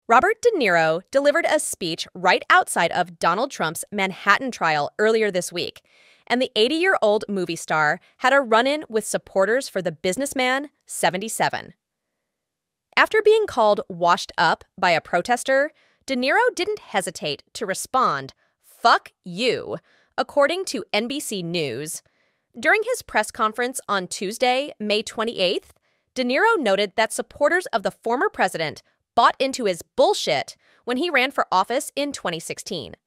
Robert De Niro delivered a speech right outside of Donald Trump's Manhattan trial earlier this week, and the 80-year-old movie star had a run-in with supporters for the businessman, 77. After being called washed up by a protester, De Niro didn't hesitate to respond, "Fuck you," according to NBC News. During his press conference on Tuesday, May 28th, De Niro noted that supporters of the former president bought into his bullshit when he ran for office in 2016.